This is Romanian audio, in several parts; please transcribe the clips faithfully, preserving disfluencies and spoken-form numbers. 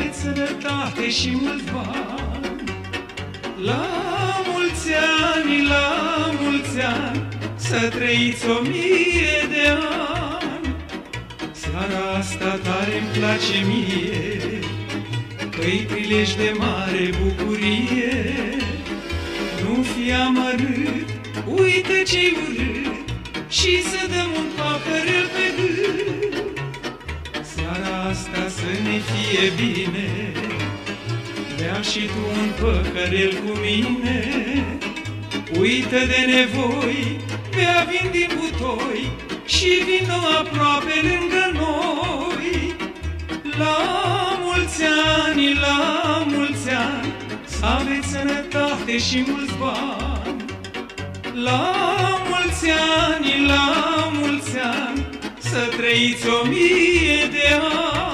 aveți sănătate și mulți bani. La mulți ani, la mulți ani, să trăiți o mie de ani. Seara asta tare-mi place mie, că-i prilej de mare bucurie. Nu fi amărât, uite ce-i urât, și să dăm un paharel pe gât. Seara asta să ne fie bine, bea și tu un păhărel cu mine. Uită de nevoi, bea vin din butoi și vino aproape lângă noi. La mulți ani, la mulți ani, să aveți sănătate și mulți bani. La mulți ani, la mulți ani, să trăiți o mie de ani.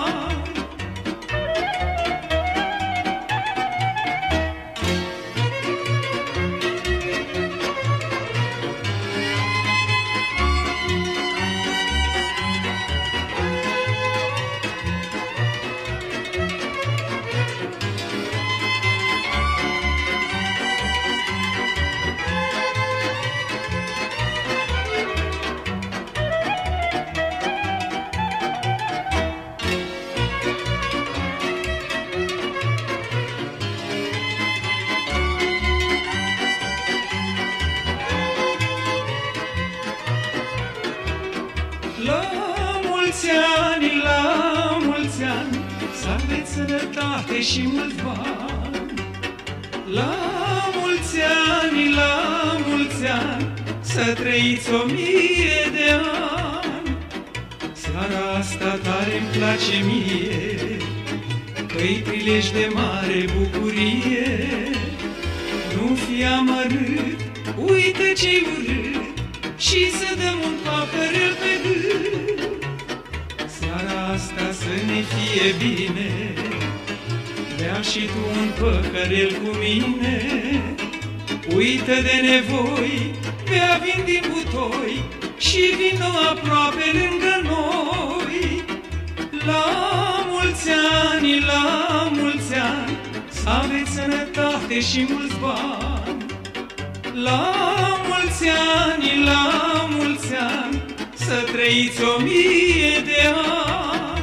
La mulți ani, la mulți ani, să aveți sănătate și mulți bani. La mulți ani, la mulți ani, să trăiți o mie de ani. Seara asta tare-mi place mie, că-i prilej de mare bucurie. Nu fi amărât, uite ce-i urât, și să dăm un paharel pe gât. Seara asta să ne fie bine, bea și tu un păhărel cu mine. Uită de nevoi, bea vin din butoi și vino aproape lângă noi. La mulți ani, la mulți ani, să aveți sănătate și mulți bani. La mulți ani, la mulți ani, să trăiți o mie de ani.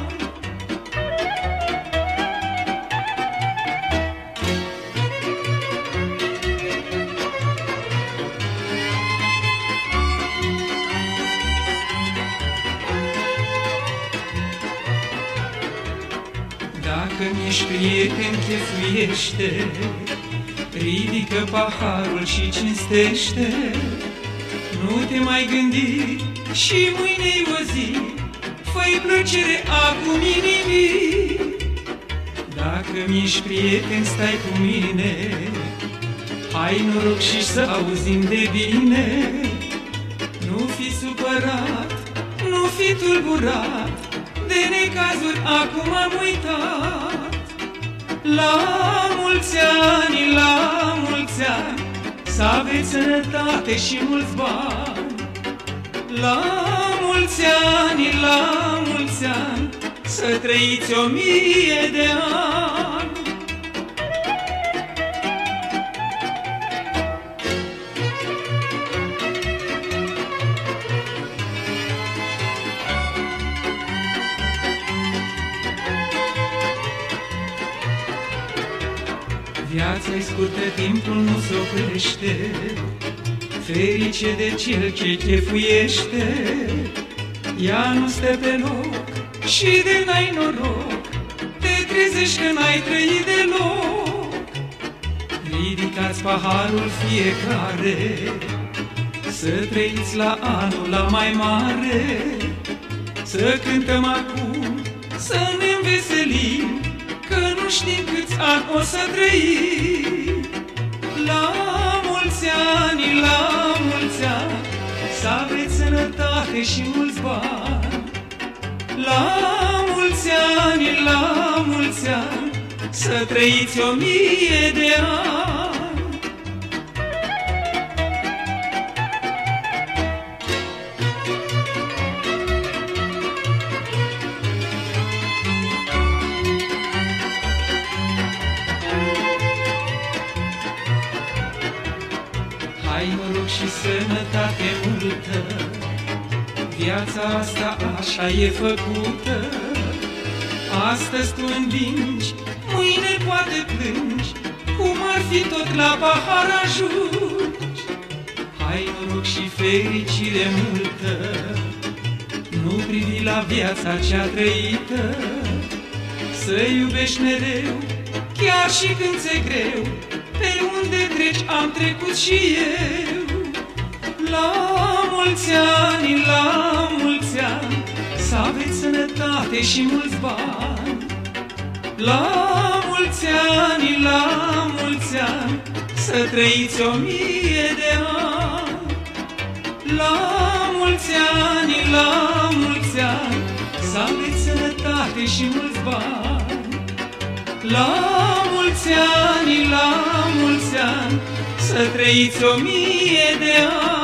Dacă mi-ești prieten, chefuiește, ridică paharul și cinstește. Nu te mai gândi și mâine-i o zi, fă-i plăcere acum inimii. Dacă mi-ești prieten, stai cu mine, hai noroc și să auzim de bine. Nu fi supărat, nu fi tulburat, de necazuri acum am uitat. La mulți ani, la mulți ani, să aveți sănătate și mulți bani. La mulți ani, la mulți ani, să trăiți o mie de ani. Viața-i scurtă, timpul nu se oprește, ferice de cel ce chefuiește. Ea nu stă pe loc și de n-ai noroc, te trezești că n-ai trăit deloc. Ridicați paharul fiecare, să trăiți la anul la mai mare. Să cântăm acum, să ne înveselim, că nu știm câți ani o să trăim. La mulți ani, la mulți ani, să aveți sănătate și mulți bani. La mulți ani, la mulți ani, să trăiți o mie de ani. Ai noroc și sănătate multă, viața asta așa e făcută. Astăzi tu învingi, mâine poate plângi, cum ar fi tot la pahar ajungi. Hai noroc și fericire multă, nu privi la viața cea trăită. Să iubești mereu, chiar și când ți-e greu, pe unde treci am trecut și eu. La mulți ani, la mulți ani, să aveți sănătate și mulți bani. La mulți ani, la mulți ani, să trăiți o mie de ani. La mulți ani, la mulți ani, să aveți sănătate și mulți bani. La mulți ani, la mulți ani, să trăiți o mie de ani.